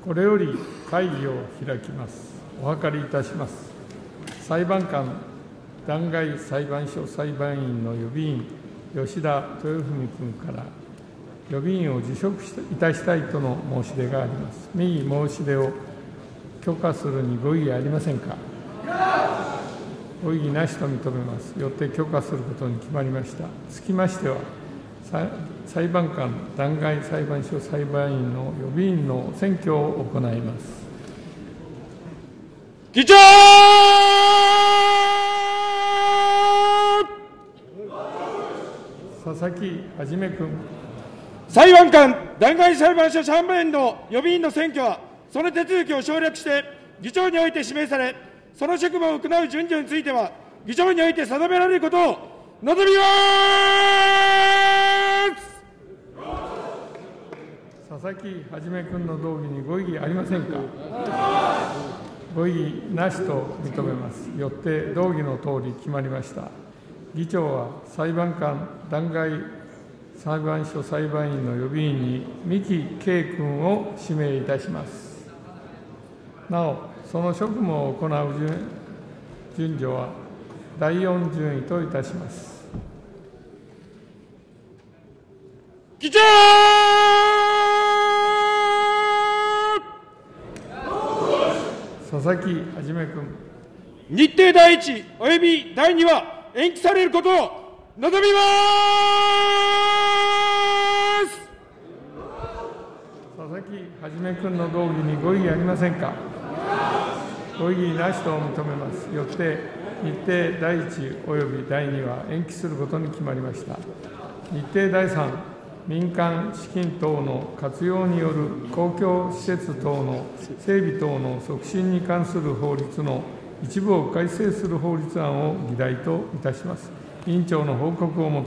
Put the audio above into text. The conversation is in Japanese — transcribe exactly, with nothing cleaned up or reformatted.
これより会議を開きます。お諮りいたします。裁判官弾劾裁判所裁判員の予備員、吉田豊文君から予備員を辞職いたしたいとの申し出があります。右申し出を許可するにご異議ありませんか。ご異議なしと認めます。よって許可することに決まりました。つきましては、裁判官弾劾裁判所裁判員の予備員の選挙を行います。 議長佐々木一君。 裁判官弾劾裁判所裁判員の予備員の選挙は、その手続きを省略して、議長において指名され、その職務を行う順序については、議長において定められることを望みます。 佐々木一君の動議にご異議ありませんか。ご異議なしと認めます。よって動議のとおり決まりました。議長は裁判官弾劾裁判所裁判員の予備員に三木圭君を指名いたします。なお、その職務を行う順序はだいよん順位といたします。 議長佐々木一君。 日程だいいちおよびだいには延期されることを望みます。 佐々木一君の動議にご異議ありませんか。ご異議なしと認めます。よって日程だいいちおよびだいには延期することに決まりました。日程だいさん、民間資金等の活用による公共施設等の整備等の促進に関する法律の一部を改正する法律案を議題といたします。委員長の報告を求め